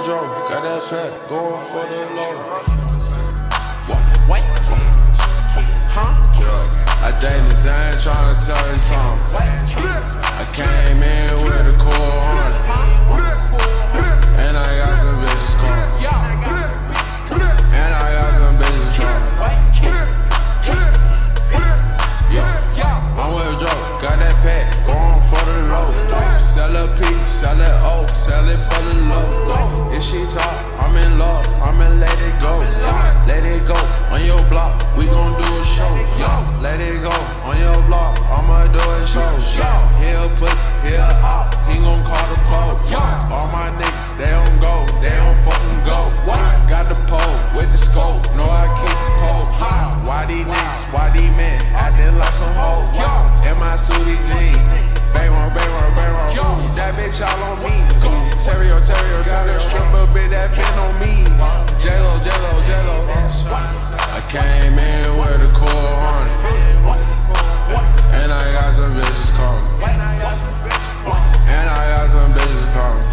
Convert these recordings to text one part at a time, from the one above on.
Joe, got that fat, going for the low. What? Huh? I dated Zane, tryna tell you something. I came in with a cool hunt, and I got some bitches coming. And I got some bitches coming. I'm with Joe, got that pack, going for the low. Sell a P, sell it O, sell it for the low. If she talk, I'm in love, I'ma let it go. Let it go, on your block, we gon' do a show. Let it go, on your block, I'ma do a show. Here a pussy, here a op, he gon' call the pole. All my niggas, they don't go, they don't fucking go. Got the pole, with the scope, know I keep the pole. Why these niggas, why these men, acting like some hoes? In my suited jeans, bang on, that bitch all on me. Terrio, stripper bitch that pin on me. Jello. I came in with a cool hunt, and I got some bitches coming. And I got some bitches coming.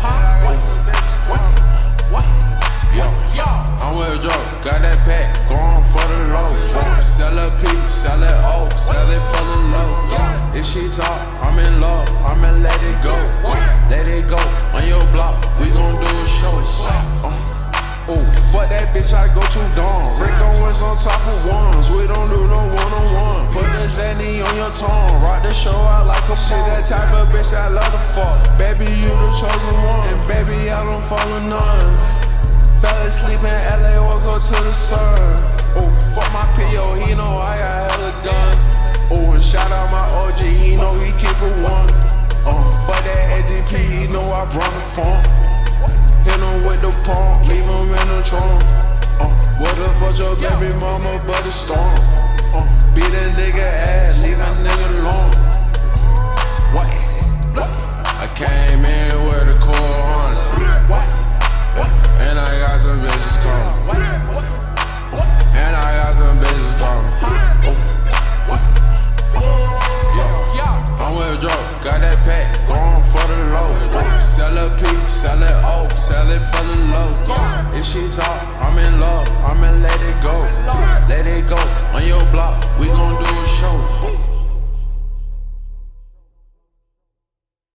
I'm with Joe, got that pack, going for the low. Sell a P, sell it O, sell it for the low. If she talk, I'm in love, I'ma let it go. Let it go, on your block, we gon' do a show. Ooh, fuck that bitch, I go too dumb. Rick Owens on top of ones, we don't do no one-on-one. Put the Zanny on your tongue, rock the show out like a shit. That type of bitch I love to fuck. Baby, you the chosen one, and baby, I don't follow none. Fell asleep in LA, woke up to the sun. Oh, fuck my P.O., he know I got hella guns. Oh, and shout out my OG, he know he keep it one. Fuck that AGP, he know I brought the funk. Hit him with the pump, leave him in the trunk. What the fuck your baby mama but a storm? Beat